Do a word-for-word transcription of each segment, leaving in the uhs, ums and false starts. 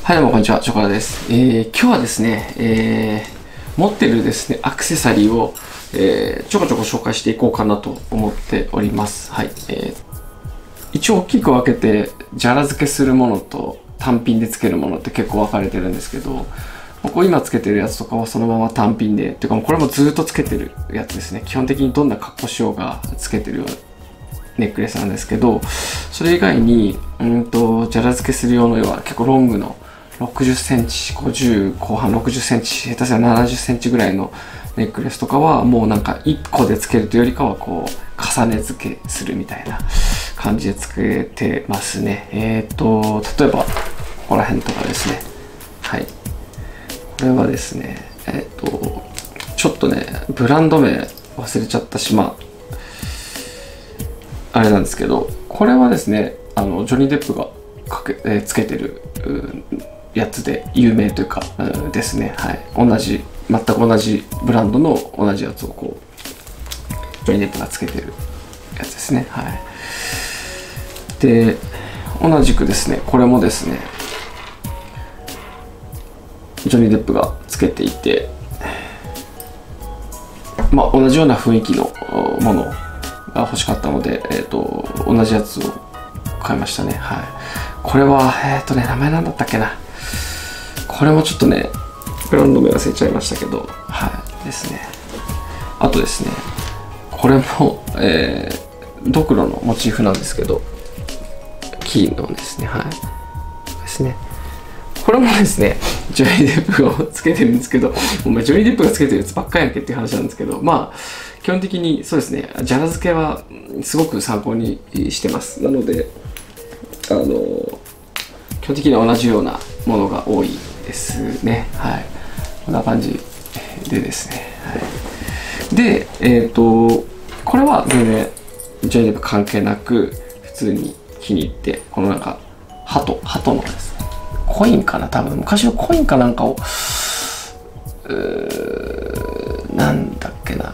はい、どうもこんにちは、チョコラです。えー、今日はですね、えー、持ってるですね、アクセサリーを、えー、ちょこちょこ紹介していこうかなと思っております。はい。えー、一応大きく分けて、ジャラ付けするものと単品で付けるものって結構分かれてるんですけど、僕今付けてるやつとかはそのまま単品で、てかもうこれもずっと付けてるやつですね。基本的にどんな格好しようが付けてるようなネックレスなんですけど、それ以外に、うんと、ジャラ付けする用の要は結構ロングのろくじゅっセンチ、ごじゅう後半ろくじゅっセンチ、下手すらななじゅっセンチぐらいのネックレスとかはもうなんかいっこで付けるというよりかはこう重ね付けするみたいな感じで付けてますね。えっと、例えばここら辺とかですね。はい。これはですね、えっと、ちょっとね、ブランド名忘れちゃったし、まあ、あれなんですけど、これはですね、あの、ジョニー・デップがかけ、えー、つけてる、やつで有名というか、うん、ですね。はい。同じ、全く同じブランドの同じやつをこう、ジョニー・デップがつけてるやつですね。はい。で、同じくですね、これもですね、ジョニー・デップがつけていて、まあ同じような雰囲気のものが欲しかったので、えっと、同じやつを買いましたね。はい。これは、えっとね、名前なんだったっけな。これもちょっとね、ブランド名忘れちゃいましたけど、はいですね。あとですね、これも、えー、ドクロのモチーフなんですけど、金のですね、はい。ですね。これもですね、ジョニー・デップをつけてるんですけど、お前ジョニー・デップがつけてるやつばっかりやんけっていう話なんですけど、まあ、基本的にそうですね、ジャラ付けはすごく参考にしてます。なので、あの、基本的には同じようなものが多いですね。はい。こんな感じでですね。はい、で、えっと、これは全然、ジョニー・デップ関係なく、普通に気に入って、このなんか、鳩、鳩のですね、コインかな多分、昔のコインかなんかを、うー、なんだっけな。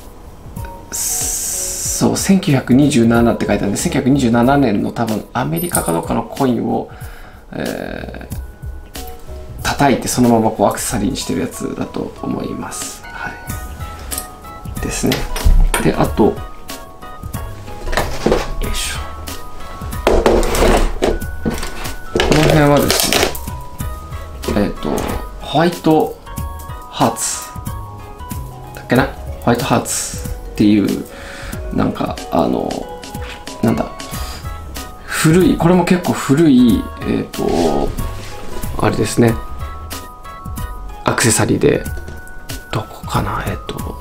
そう、せんきゅうひゃくにじゅうななって書いてあるんで、せんきゅうひゃくにじゅうななねんの多分、アメリカかどうかのコインを、えー、叩いてそのままこうアクセサリーにしてるやつだと思います。はい。ですね。で、あと、よいしょ。この辺はですね、えっと、ホワイトハーツだっけな、ホワイトハーツっていう、なんか、あの、なんだ、古い、これも結構古い、えっと、あれですね、アクセサリーで、どこかな、えっと、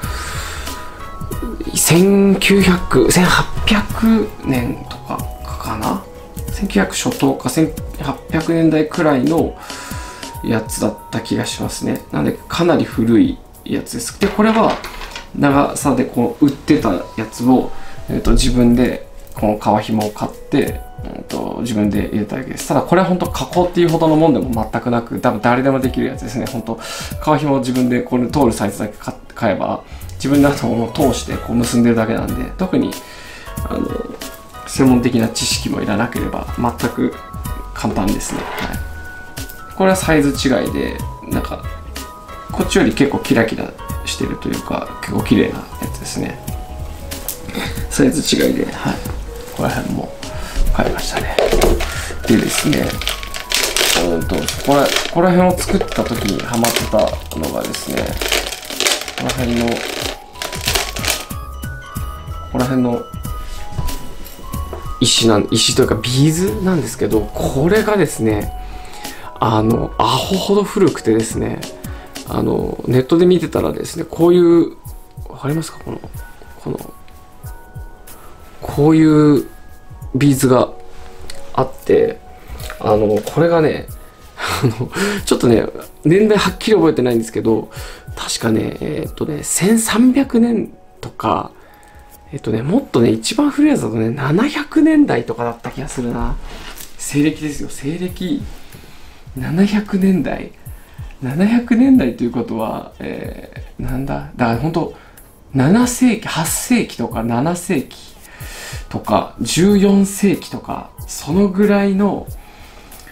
せんきゅうひゃく、せんはっぴゃくねんとかかな、せんきゅうひゃく初頭かせんはっぴゃくねんだいくらいのやつだった気がしますね。なので、かなり古いやつです。で、これは、長さでこう売ってたやつを、えっと、自分で、この革紐を買って、うん、と自分で入れたわけです。ただこれは本当加工っていうほどのもんでも全くなく、多分誰でもできるやつですね。本当革紐を自分でこれ通るサイズだけ買えば、自分の後を通してこう結んでるだけなんで、特にあの専門的な知識もいらなければ全く簡単ですね。はい。これはサイズ違いで、なんかこっちより結構キラキラしてるというか、結構綺麗なやつですね。サイズ違いで、はい。ここら辺も買いましたね。でですね、うんと、これ、ここら辺を作った時にハマってたのがですね、ここら辺の、ここら辺の石なん、石というかビーズなんですけど、これがですね、あの、アホほど古くてですね、あの、ネットで見てたらですね、こういう、わかりますかこの、この、こういうビーズがあって、あの、これがね、あの、ちょっとね、年代はっきり覚えてないんですけど、確かね、えっとね、せんさんびゃくねんとか、えっとね、もっとね、一番古いやつだとね、ななひゃくねんだいとかだった気がするな。西暦ですよ、西暦ななひゃくねんだい。ななひゃくねんだいということは、えー、なんだだから本当ななせいき、はっせいきとかななせいきとかじゅうよんせいきとか、そのぐらいの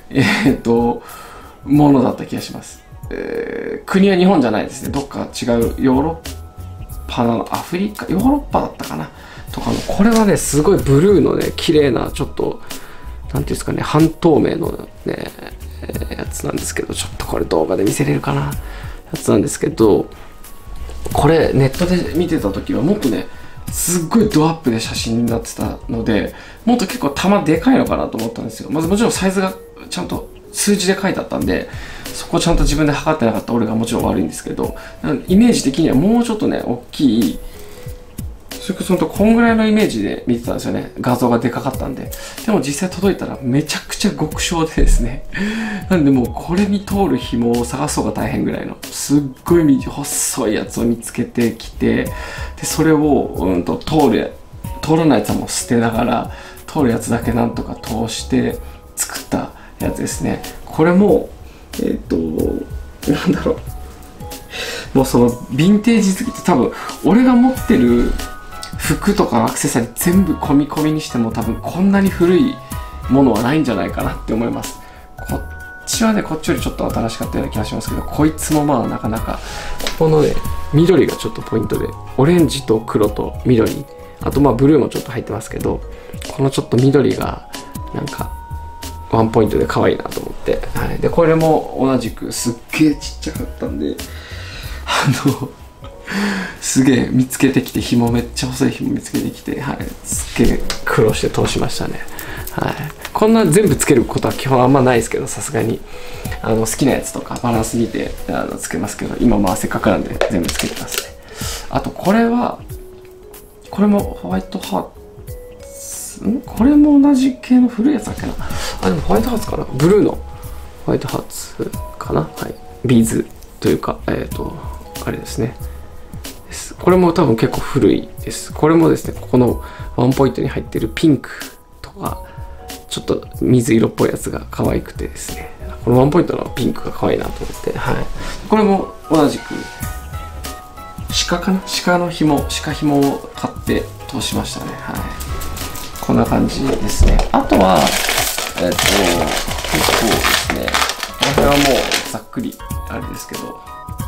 えー、っとものだった気がします。えー、国は日本じゃないですね。どっか違うヨーロッパなの、アフリカ、ヨーロッパだったかなとかの、これはねすごいブルーのね綺麗なちょっとなんていうんですかね、半透明のね、えー、やつなんですけど、ちょっとこれ動画で見せれるかなやつなんですけど、これネットで見てた時はもっとねすっごいドアップで写真になってたので、もっと結構玉でかいのかなと思ったんですよ。まずもちろんサイズがちゃんと数字で書いてあったんで、そこちゃんと自分で測ってなかった俺がもちろん悪いんですけど、イメージ的にはもうちょっとね大きい、それこそこんぐらいのイメージで見てたんですよね。画像がでかかったんで。でも実際届いたらめちゃくちゃ極小でですねなんでもうこれに通る紐を探そうが大変ぐらいのすっごい細いやつを見つけてきて、でそれを、うん、と通る通らないやつはもう捨てながら、通るやつだけなんとか通して作ったやつですね。これもえっ、となんだろう、もうそのヴィンテージ好きって多分俺が持ってる服とかアクセサリー全部込み込みにしても多分こんなに古いものはないんじゃないかなって思います。こっちはねこっちよりちょっと新しかったような気がしますけど、こいつもまあなかなかここのね緑がちょっとポイントで、オレンジと黒と緑、あとまあブルーもちょっと入ってますけど、このちょっと緑がなんかワンポイントで可愛いなと思って、はい、でこれも同じくすっげえちっちゃかったんで、あのすげえ見つけてきて、紐めっちゃ細い紐見つけてきて、はい、すっげえ苦労して通しましたね。はい、こんな全部つけることは基本あんまないですけど、さすがにあの好きなやつとかバランス見てあのつけますけど、今まあせっかくなんで全部つけてますね。あとこれはこれもホワイトハーツ、んこれも同じ系の古いやつだっけなあ、でもホワイトハーツかな、ブルーのホワイトハーツかな、はい、ビーズというかえっ、ー、とあれですね。これも多分結構古いです。これもですね、ここのワンポイントに入ってるピンクとかちょっと水色っぽいやつが可愛くてですね、このワンポイントのピンクが可愛いなと思って、はい、これも同じく鹿かな、鹿の紐、鹿紐を買って通しましたね。はい、こんな感じですね。あとはえっ、ー、と結構ですね、この辺はもうざっくりあれですけど、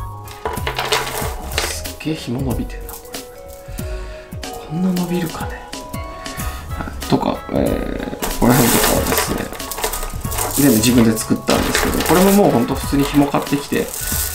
すっげえ紐伸びてんなこれ。こんな伸びるかね、はい、とか、えー、この辺とかはですね全部自分で作ったんですけど、これももうほんと普通に紐買ってきて、えー、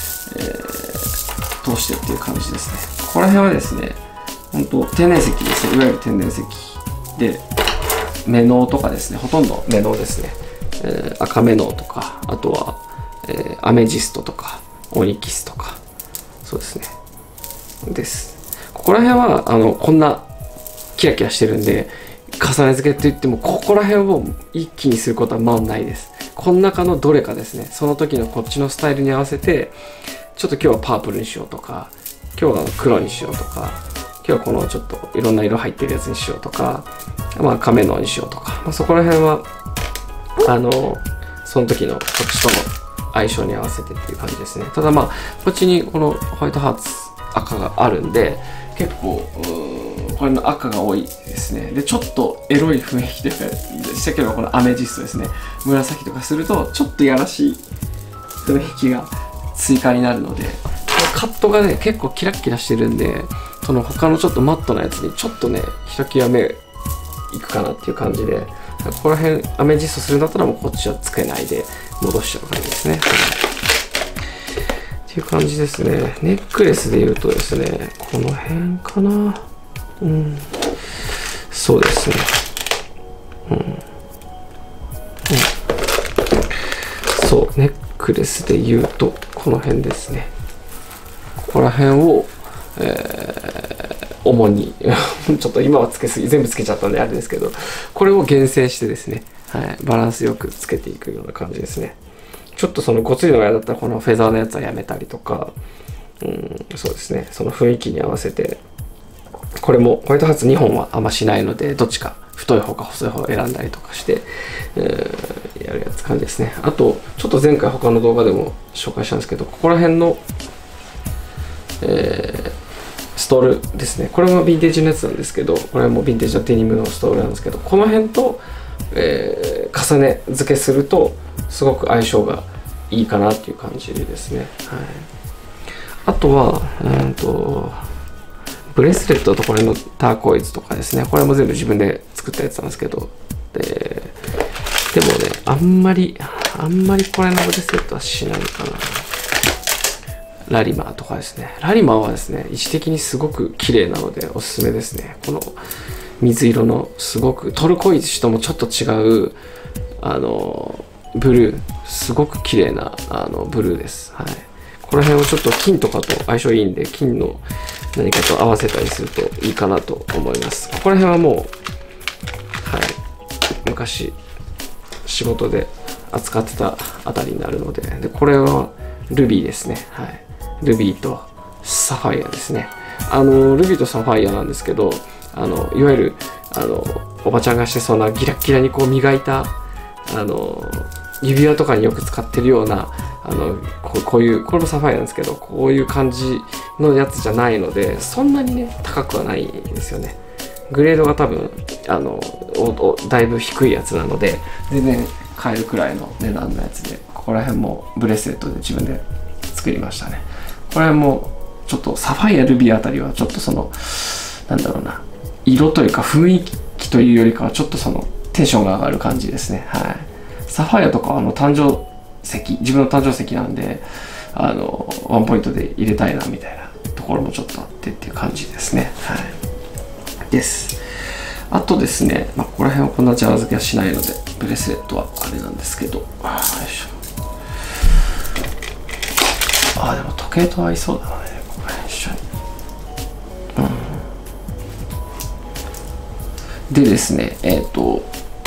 通してっていう感じですね。ここら辺はですねほんと天然石ですね、いわゆる天然石でメノウとかですね、ほとんどメノウですね、えー、赤メノウとか、あとは、えー、アメジストとかオニキスとか、そうですねです。ここら辺はあのこんなキラキラしてるんで重ね付けって言ってもここら辺を一気にすることはまあないです。この中のどれかですね、その時のこっちのスタイルに合わせてちょっと今日はパープルにしようとか、今日は黒にしようとか、今日はこのちょっといろんな色入ってるやつにしようとか、まあ亀のにしようとか、まあ、そこら辺はあのその時のこっちとの相性に合わせてっていう感じですね。ただまあこっちにこのホワイトハーツ赤があるんで結構これの赤が多いですね。でちょっとエロい雰囲気でしたけど、このアメジストですね、紫とかするとちょっとやらしい雰囲気が追加になるので、カットがね結構キラッキラしてるんで、その他のちょっとマットなやつにちょっとねひときわ目いくかなっていう感じで、ここら辺アメジストするんだったらもうこっちはつけないで戻しちゃう感じですね。っていう感じですね。ネックレスで言うとですね、この辺かな。うん、そうですね。うん。うん、そう、ネックレスで言うとこの辺ですね。ここら辺を、えー、主にちょっと今はつけすぎ、全部つけちゃったんであれですけど、これを厳選してですね、はい、バランスよくつけていくような感じですね。ちょっとそのごついのが嫌だったらこのフェザーのやつはやめたりとか、うん、そうですね、その雰囲気に合わせて、これもホワイトハーツにほんはあんましないので、どっちか太い方か細い方を選んだりとかして、えー、やるやつ感じですね。あとちょっと前回他の動画でも紹介したんですけど、ここら辺の、えー、ストールですね。これもヴィンテージのやつなんですけど、これもヴィンテージのデニムのストールなんですけど、この辺と、えー、重ね付けするとすごく相性がいいかなっていう感じですね。はい、あとはうんとブレスレットとこれのターコイズとかですね、これも全部自分で作ったやつなんですけど、ででもね、あんまりあんまりこれのブレスレットはしないかな。ラリマーとかですね。ラリマーはですね、位置的にすごく綺麗なのでおすすめですね。この水色のすごくトルコイズともちょっと違うあのブルー、すごく綺麗なあのブルーです。はい。この辺をちょっと金とかと相性いいんで、金の何かと合わせたりするといいかなと思います。ここら辺はもう、はい、昔仕事で扱ってたあたりになるので、でこれはルビーですね。はい。ルビーとサファイアですね。あのルビーとサファイアなんですけど、あのいわゆるあのおばちゃんがしてそうなギラッギラにこう磨いたあの指輪とかによく使ってるようなあの こ, こういうこれもサファイアなんですけど、こういう感じのやつじゃないので、そんなにね高くはないんですよね。グレードが多分あのおおだいぶ低いやつなので全然買えるくらいの値段のやつで、ここら辺もブレスレットで自分で作りましたね。これもちょっとサファイアルビーあたりはちょっとそのなんだろうな、色というか雰囲気というよりかはちょっとそのテンションが上がる感じですね。はい。サファイアとかはあの誕生石、自分の誕生石なんで、あのワンポイントで入れたいなみたいなところもちょっとあってっていう感じですね。はい。です。あとですね、まあ、ここら辺はこんなジャラ付けはしないので、ブレスレットはあれなんですけど、よいしょ。ああ、でも時計と合いそうだなね、これ一緒に。うん。でですね、えっと、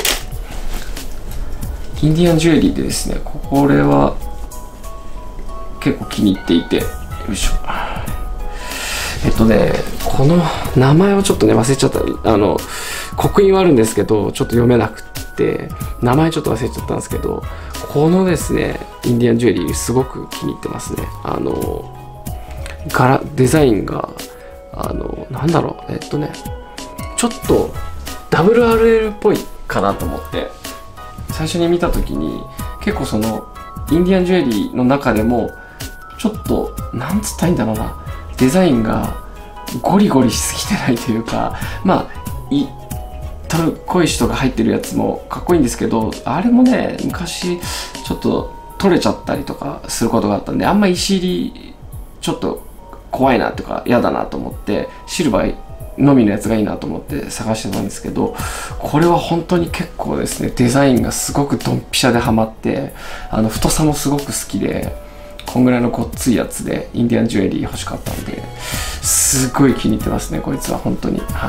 インディアンジュエリーでですね、これは結構気に入っていて、よいしょ。えっとね、この名前をちょっとね、忘れちゃった。あの、刻印はあるんですけど、ちょっと読めなくって、名前ちょっと忘れちゃったんですけど、このですね、インディアンジュエリーすごく気に入ってますね。あの、柄、デザインが、あの、なんだろう、えっとね、ちょっと ダブルアールエル っぽいかなと思って、最初に見たときに、結構その、インディアンジュエリーの中でも、ちょっと、なんつったらいいんだろうな、デザインがゴリゴリしすぎてないというか、まあ、いトルコ石とか入ってるやつもかっこいいんですけど、あれもね、昔ちょっと取れちゃったりとかすることがあったんで、あんま石入りちょっと怖いなとか嫌だなと思って、シルバーのみのやつがいいなと思って探してたんですけど、これは本当に結構ですね、デザインがすごくドンピシャでハマって、あの太さもすごく好きで、こんぐらいのごっついやつでインディアンジュエリー欲しかったんで、すごい気に入ってますね、こいつは本当に。はい。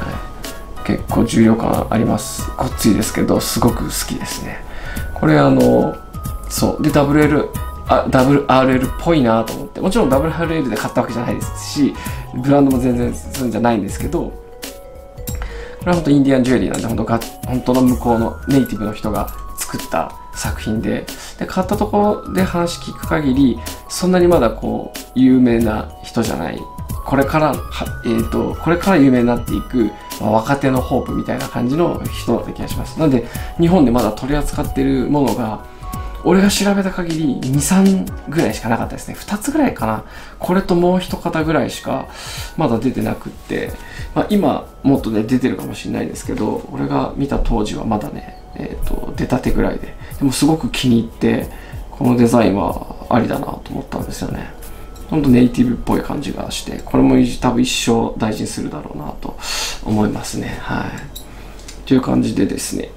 結構重量感あります。ごっついですけど、すごく好きですね。これあの、そう。で、ダブルエル、あ、ダブルアールエル っぽいなと思って、もちろん ダブルアールエル で買ったわけじゃないですし、ブランドも全然そうじゃないんですけど、これは本当インディアンジュエリーなんで、本当が本当の向こうのネイティブの人が作った作品で、で買ったところで話聞く限り、そんなにまだこう有名な人じゃない、これからは、えーと、これから有名になっていく、まあ、若手のホープみたいな感じの人だった気がします。なので日本でまだ取り扱ってるものが、俺が調べた限りに、さんぐらいしかなかったですね。ふたつぐらいかな。これともう一方ぐらいしかまだ出てなくって、まあ、今もっとね出てるかもしれないですけど、俺が見た当時はまだね、えーと、出たてぐらいで、でもすごく気に入って、このデザインはありだなと思ったんですよね。ほんとネイティブっぽい感じがして、これも多分一生大事にするだろうなと思いますね。はい。という感じでですね、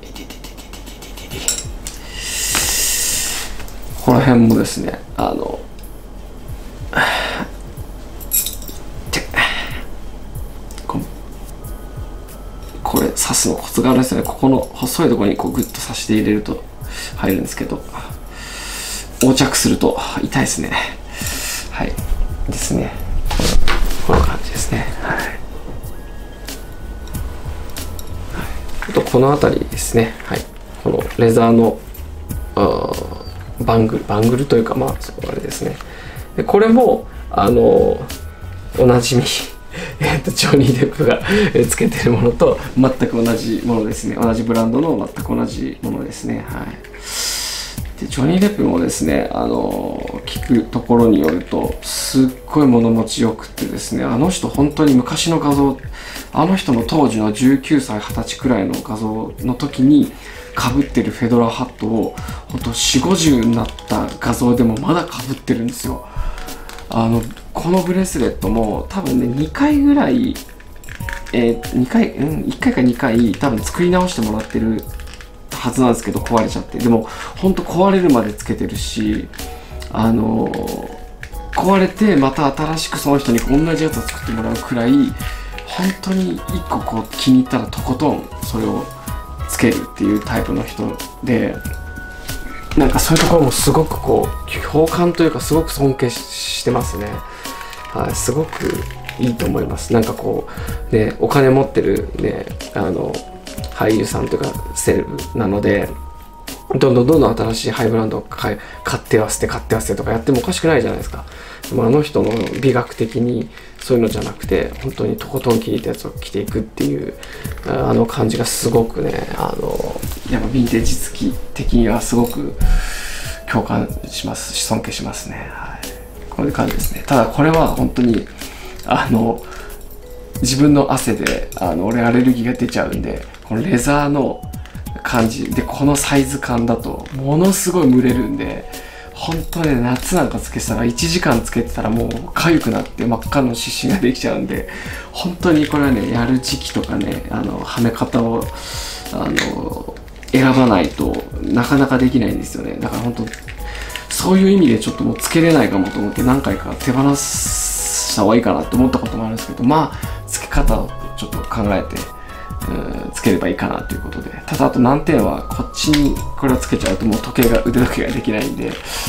ここら辺もですね、あの、これ刺すのコツがあるんですよね。ここの細いところにこうグッと刺して入れると入るんですけど、横着すると痛いですね。はい。ですね。この感じですね。はい。はい、あとこの辺りですね。はい。このレザーのバングル、バングルというか、まあ、あれですね。で、これも、あの、おなじみ、えっと、ジョニー・デップがつけてるものと全く同じものですね。同じブランドの全く同じものですね。はい。 でジョニー・デップもですね、あの聞くところによるとすっごい物持ちよくてですね、あの人本当に昔の画像、あの人の当時のじゅうきゅうさいはたちくらいの画像の時にかぶってるフェドラハットを本当よんじゅうごじゅうになった画像でもまだかぶってるんですよ。あのこのブレスレットも多分ねにかいぐらい、えー、にかい、うん、いっかいかにかい多分作り直してもらってるはずなんですけど、壊れちゃって。でも本当壊れるまでつけてるし、あのー、壊れてまた新しくその人に同じやつを作ってもらうくらい本当にいっここう気に入ったらとことんそれをつけるっていうタイプの人で、なんかそういうところもすごくこう共感というかすごく尊敬してますね。はい、すごくいいと思います。なんかこうね、お金持ってるね、あの俳優さんというかセレブなので、どんどんどんどん新しいハイブランドを買い買っては捨て買っては捨てとかやってもおかしくないじゃないですか。でもあの人の美学的にそういうのじゃなくて、本当にとことん気に入ったやつを着ていくっていうあの感じがすごくね、あのやっぱヴィンテージ好き的にはすごく共感しますし尊敬しますね。はい、こういう感じですね。ただこれは本当にあの自分の汗であの俺アレルギーが出ちゃうんで、このレザーの感じでこのサイズ感だとものすごい蒸れるんで、本当ね夏なんかつけてたらいちじかんつけてたらもう痒くなって真っ赤の湿疹ができちゃうんで、本当にこれはねやる時期とかね、あのはめ方をあの選ばないとなかなかできないんですよね。だから本当そういう意味でちょっともうつけれないかもと思って何回か手放した方がいいかなって思ったこともあるんですけど、まあつけ方をちょっと考えてつければいいかなということで。ただあと難点はこっちにこれをつけちゃうともう時計が腕時計ができないんで、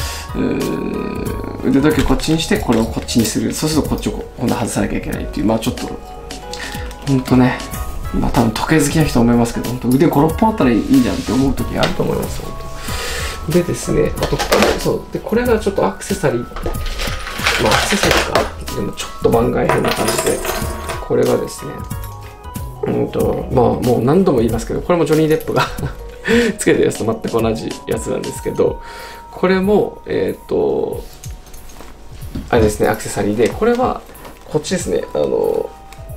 腕時計こっちにしてこれをこっちにする、そうするとこっちを今度外さなきゃいけないっていう、まあちょっとほんとね、まあ多分時計好きな人は思いますけど、本当腕ごろっぽんあったらいいじゃんって思う時あると思います。本当でですね、あとそうでこれがちょっとアクセサリー、まあアクセサリーかでもちょっと番外編な感じで、これがですね、うんとまあもう何度も言いますけど、これもジョニー・デップがつけてるやつと全く同じやつなんですけど、これもえっとあれですね、アクセサリーで、これはこっちですね、あの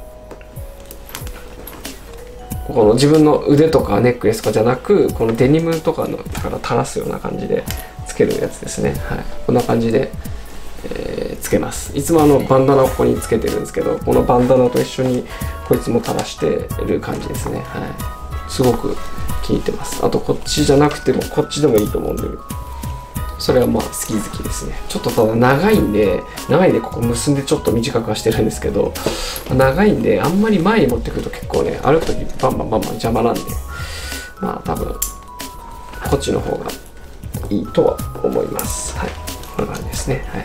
この自分の腕とかネックレスとかじゃなく、このデニムとかのから垂らすような感じでつけるやつですね。はい、こんな感じで、えー、つけます。いつもあのバンダナをここにつけてるんですけど、このバンダナと一緒にこいつも垂らしてる感じですね。はい、すごく気に入ってます。あとこっちじゃなくてもこっちでもいいと思うんで、それはまあ好き好きですね。ちょっとただ長いんで、長いんでここ結んでちょっと短くはしてるんですけど、長いんであんまり前に持ってくると結構ね、歩くときバンバンバンバン邪魔なんで、まあ多分こっちの方がいいとは思います。はい、こんな感じですね。はい、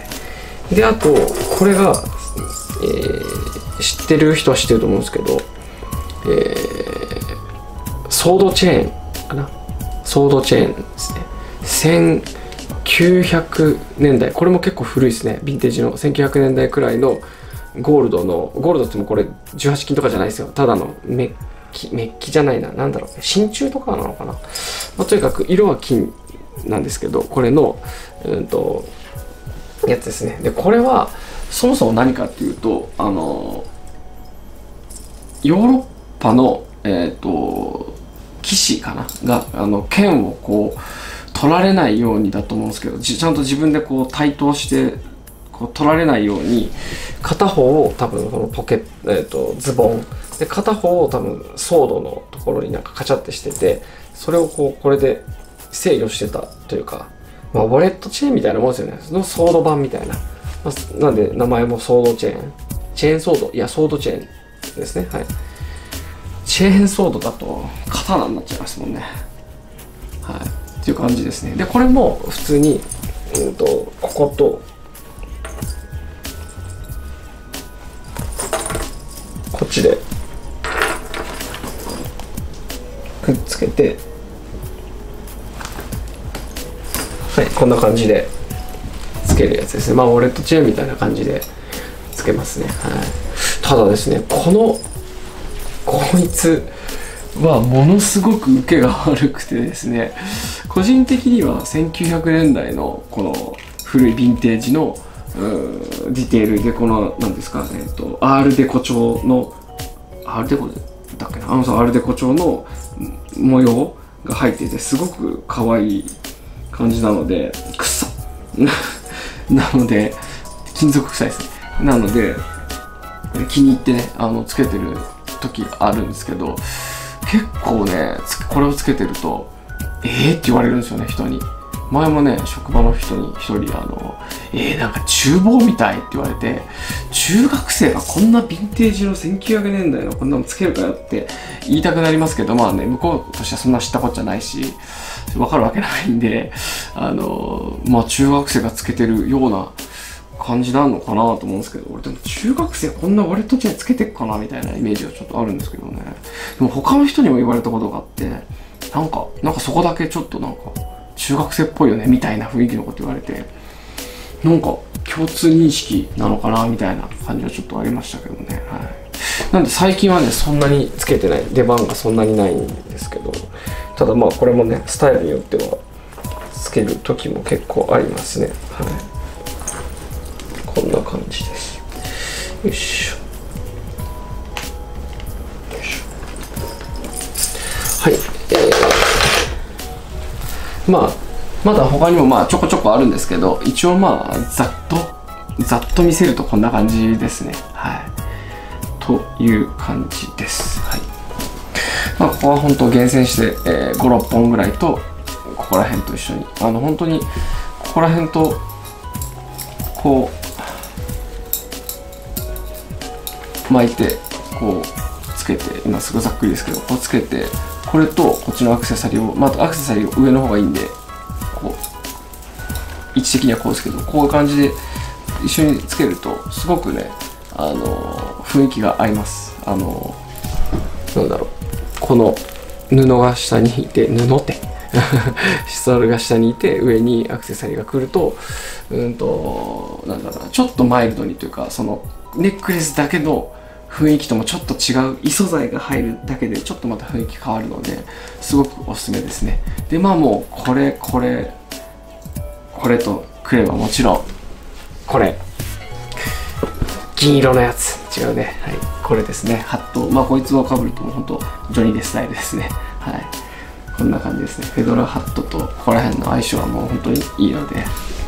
であとこれが、えー、知ってる人は知ってると思うんですけど、えー、ソードチェーンかな、ソードチェーンですね。せんきゅうひゃくねんだい、これも結構古いですね。ヴィンテージのせんきゅうひゃくねんだいくらいのゴールドの、ゴールドってもこれじゅうはち金とかじゃないですよ。ただのメッキ、メッキじゃないな、なんだろう、真鍮とかなのかな。まあ、とにかく色は金なんですけど、これの、うんと、やつですね。で、これはそもそも何かっていうと、あの、ヨーロッパの、えっと、騎士かなが、あの、剣をこう、取られないようにだと思うんですけど、ちゃんと自分でこう対等してこう取られないように、片方を多分このポケット、えーと、ズボンで、片方を多分ソードのところになんかカチャってしてて、それをこうこれで制御してたというか、まあ、ウォレットチェーンみたいなもんですよね。そのソード版みたいな、まあ、なんで名前もソードチェーン、チェーンソード、いやソードチェーンですね。はい、チェーンソードだと刀になっちゃいますもんね。はい、っていう感じですね。でこれも普通に、うんとこことこっちでくっつけて、はい、こんな感じでつけるやつですね。まあウォレットチェーンみたいな感じでつけますね。はい、ただですね、このこいつはものすごく受けが悪くてですね、個人的にはせんきゅうひゃくねんだいのこの古いヴィンテージのディテールで、この何ですか、えっとアールデコ調のアールデコだっけな、あのさアールデコ調の模様が入っていてすごく可愛い感じなので、くっそなので金属臭いですね。なので気に入ってね、あのつけてる時あるんですけど、結構ねこれをつけてるとえーって言われるんですよね、人に。前もね職場の人に一人あのえー、なんか厨房みたいって言われて、中学生がこんなヴィンテージのせんきゅうひゃくねんだいのこんなのつけるかよって言いたくなりますけど、まあね向こうとしてはそんな知ったこっちゃないし分かるわけないんで、あのまあ中学生がつけてるような感じなのかなと思うんですけど、俺でも中学生こんな割とちつけてっかなみたいなイメージがちょっとあるんですけどね。でも他の人にも言われたことがあって、なんかなんかそこだけちょっとなんか中学生っぽいよねみたいな雰囲気のこと言われて、なんか共通認識なのかなみたいな感じはちょっとありましたけどね。はい、なんで最近はねそんなにつけてない、出番がそんなにないんですけど、ただまあこれもねスタイルによってはつける時も結構ありますね。はい、こんな感じです。よいしょ。よいしょ。はい。えー、まあまだ他にもまあちょこちょこあるんですけど、一応まあざっとざっと見せるとこんな感じですね。はい。という感じです。はい。まあここは本当厳選して、えー、ご、ろっぽんぐらいとここら辺と一緒に、あの本当にここら辺とこう巻いてこうつけて、今すごいざっくりですけどこうつけて、これとこっちのアクセサリーを、まあアクセサリー上の方がいいんで、こう位置的にはこうですけど、こういう感じで一緒につけるとすごくね、あの雰囲気が合います。あのなんだろう、この布が下にいて、布ってシソルが下にいて上にアクセサリーが来ると、うんとなんだろうな、ちょっとマイルドにというか、そのネックレスだけの雰囲気ともちょっと違う異素材が入るだけでちょっとまた雰囲気変わるので、すごくおすすめですね。でまあもうこれこれこれとくればもちろんこれ銀色のやつ違うね。はい、これですね。ハット、まあこいつをかぶるともうほんとジョニーデスタイルですね。はい、こんな感じですね。フェドラハットとここら辺の相性はもう本当にいいので、うん、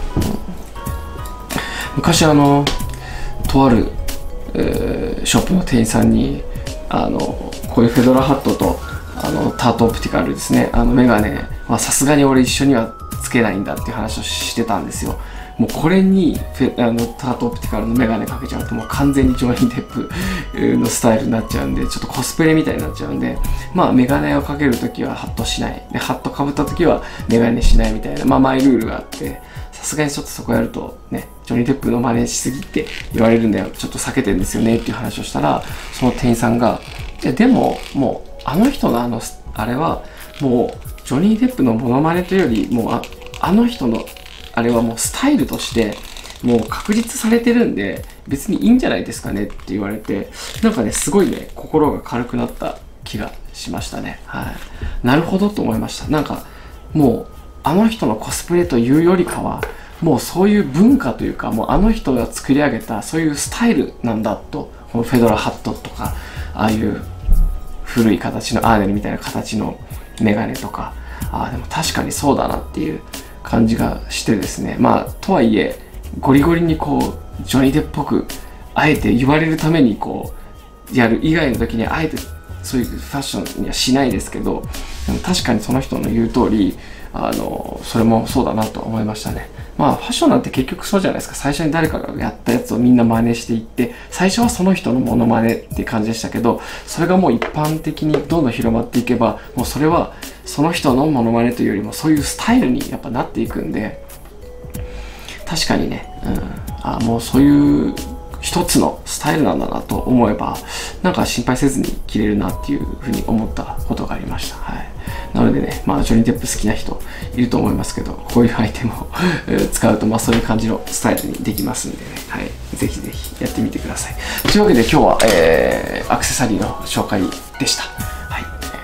昔あのとある、えー、ショップの店員さんにあのこういうフェドラハットとあのタートオプティカルですね、あのメガネはさすがに俺一緒にはつけないんだっていう話をしてたんですよ。もうこれにフェあのタートオプティカルのメガネかけちゃうともう完全にジョニー・デップのスタイルになっちゃうんで、ちょっとコスプレみたいになっちゃうんで、まあメガネをかけるときはハットしない、でハットかぶったときはメガネしないみたいな、まあマイルールがあって、さすがにちょっとそこやるとね、ジョニー・デップの真似しすぎって言われるんだよ、ちょっと避けてるんですよねっていう話をしたら、その店員さんがいやでももうあの人のあのあれはもうジョニー・デップのモノマネというよりもう あ, あの人のあれはもうスタイルとしてもう確立されてるんで別にいいんじゃないですかねって言われて、なんかねすごいね心が軽くなった気がしましたね。はい、なるほどと思いました。なんかもうあの人のコスプレというよりかはもうそういう文化というか、もうあの人が作り上げたそういうスタイルなんだと、このフェドラハットとかああいう古い形のアーネルみたいな形のメガネとか、ああでも確かにそうだなっていう感じがしてですね、まあとはいえゴリゴリにこうジョニー・デップっぽくあえて言われるためにこうやる以外の時にあえてそういうファッションにはしないですけど、でも確かにその人の言う通りあのそれもそうだなと思いましたね。まあファッションなんて結局そうじゃないですか。最初に誰かがやったやつをみんな真似していって、最初はその人のモノマネって感じでしたけど、それがもう一般的にどんどん広まっていけば、もうそれはその人のモノマネというよりもそういうスタイルにやっぱなっていくんで、確かにね、うん、あもうそういう一つのスタイルなんだなと思えば、なんか心配せずに着れるなっていうふうに思ったことがありました。はい、なのでね、まあジョニー・デップ好きな人いると思いますけど、こういうアイテムを使うとまあそういう感じのスタイルにできますんでね、はい、ぜひぜひやってみてください。というわけで今日は、えー、アクセサリーの紹介でした。はい、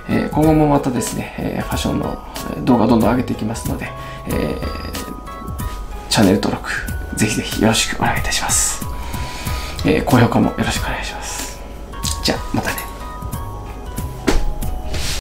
えー、今後もまたですね、えー、ファッションの動画をどんどん上げていきますので、えー、チャンネル登録ぜひぜひよろしくお願いいたします。えー、高評価もよろしくお願いします。じゃあまたね。